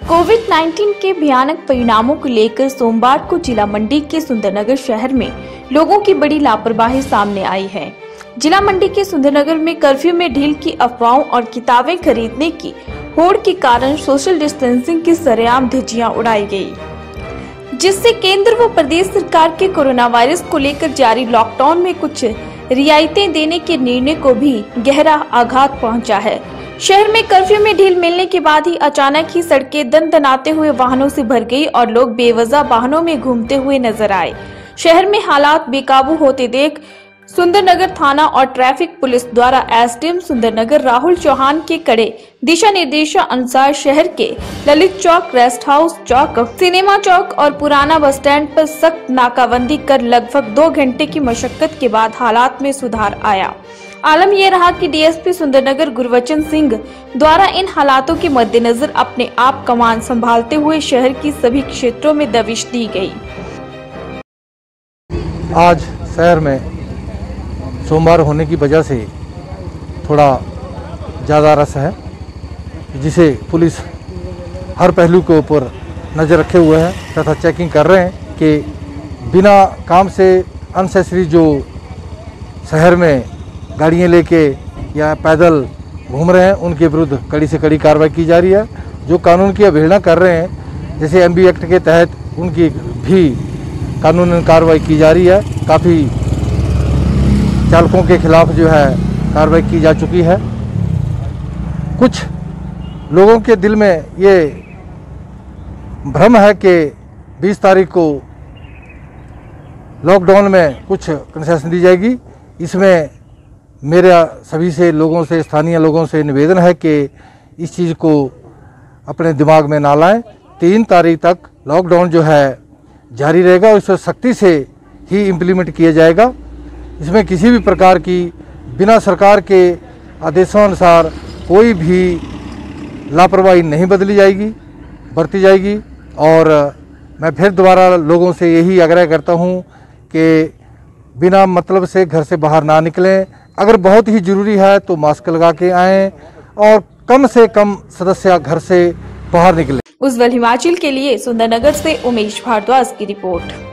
कोविड-19 के भयानक परिणामों को लेकर सोमवार को जिला मंडी के सुंदरनगर शहर में लोगों की बड़ी लापरवाही सामने आई है। जिला मंडी के सुंदरनगर में कर्फ्यू में ढील की अफवाहों और किताबें खरीदने की होड़ के कारण सोशल डिस्टेंसिंग की सरेआम धज्जियां उड़ाई गई, जिससे केंद्र व प्रदेश सरकार के कोरोना वायरस को लेकर जारी लॉकडाउन में कुछ रियायतें देने के निर्णय को भी गहरा आघात पहुंचा है। शहर में कर्फ्यू में ढील मिलने के बाद ही अचानक ही सड़कें दनदनाते हुए वाहनों से भर गई और लोग बेवजह वाहनों में घूमते हुए नजर आए। शहर में हालात बेकाबू होते देख सुंदरनगर थाना और ट्रैफिक पुलिस द्वारा एसडीएम सुंदरनगर राहुल चौहान के कड़े दिशा निर्देशानुसार शहर के ललित चौक, रेस्ट हाउस चौक, सिनेमा चौक और पुराना बस स्टैंड पर सख्त नाकाबंदी कर लगभग 2 घंटे की मशक्कत के बाद हालात में सुधार आया। आलम यह रहा कि डीएसपी सुंदरनगर गुरबचन सिंह द्वारा इन हालातों के मद्देनजर अपने आप कमान संभालते हुए शहर की सभी क्षेत्रों में दबिश दी गई। आज शहर में सोमवार होने की वजह से थोड़ा ज़्यादा रस है, जिसे पुलिस हर पहलू के ऊपर नज़र रखे हुए है तथा चेकिंग कर रहे हैं कि बिना काम से अननेसेसरी जो शहर में गाड़ियाँ लेके या पैदल घूम रहे हैं उनके विरुद्ध कड़ी से कड़ी कार्रवाई की जा रही है। जो कानून की अवहेलना कर रहे हैं जैसे एमबी एक्ट के तहत उनकी भी कानूनी कार्रवाई की जा रही है। काफ़ी चालकों के खिलाफ जो है कार्रवाई की जा चुकी है। कुछ लोगों के दिल में ये भ्रम है कि 20 तारीख को लॉकडाउन में कुछ कंसेशन दी जाएगी। इसमें मेरा सभी से लोगों से, स्थानीय लोगों से निवेदन है कि इस चीज़ को अपने दिमाग में ना लाएं। 3 तारीख तक लॉकडाउन जो है जारी रहेगा और इसे सख्ती से ही इम्प्लीमेंट किया जाएगा। इसमें किसी भी प्रकार की बिना सरकार के आदेशों अनुसार कोई भी लापरवाही नहीं बरती जाएगी। और मैं फिर दोबारा लोगों से यही आग्रह करता हूं कि बिना मतलब से घर से बाहर ना निकलें। अगर बहुत ही ज़रूरी है तो मास्क लगा के आएँ और कम से कम सदस्य घर से बाहर निकलें। उज्ज्वल हिमाचल के लिए सुंदरनगर से उमेश भारद्वाज की रिपोर्ट।